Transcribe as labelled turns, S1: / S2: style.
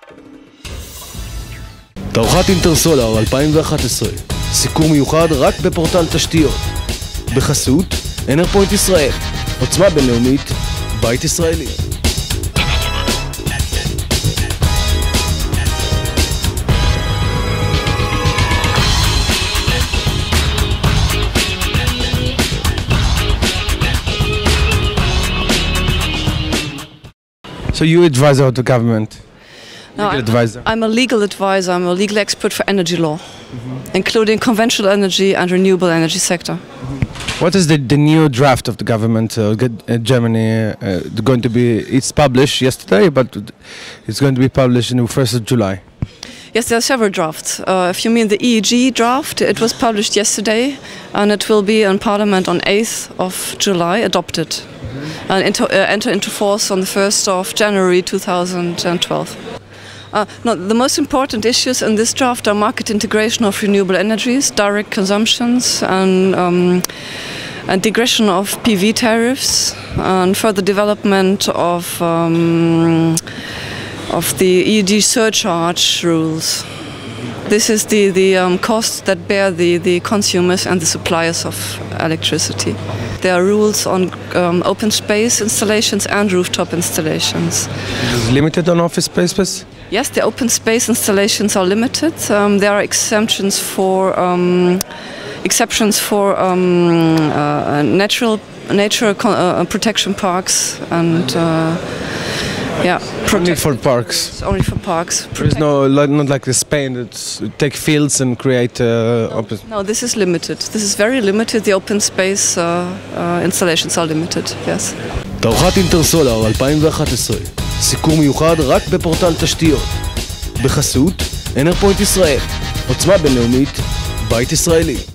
S1: תערוכת אינטרסולר 2011, סיקור מיוחד רק בפורטל תשתיות, בחסות אנרפוינט ישראל, עוצמה בינלאומית, בית ישראלי.
S2: So you advisor of the government?
S3: No,
S2: Legal advisor?
S3: I'm a legal advisor. I'm a legal expert for energy law, including conventional energy and renewable energy sector.
S2: What is the new draft of the government Germany going to be? It's published yesterday, but it's going to be published on the 1st of July.
S3: Yes, there are several drafts. If you mean the EEG draft, it was published yesterday, and it will be in Parliament on 8th of July, adopted, and enter into force on the 1st of January 2012. No, the most important issues in this draft are market integration of renewable energies, direct consumptions, and degression of PV tariffs, and further development of the EEG surcharge rules. This is the costs that bear the consumers and the suppliers of electricity. There are rules on open space installations and rooftop installations.
S2: Is it limited on office spaces?
S3: Yes, the open space installations are limited. There are exceptions for nature protection parks and
S2: Only for parks.
S3: Only for parks.
S2: There is not like the Spain that take fields and create open.
S3: No, this is limited. This is very limited. The open space installations are limited. Yes.
S1: תערוכת אינטרסולר 2011, סיקור מיוחד רק בפורטל תשתיות, בחסות אנרפוינט ישראל, עוצמה בינלאומית, בית ישראלי.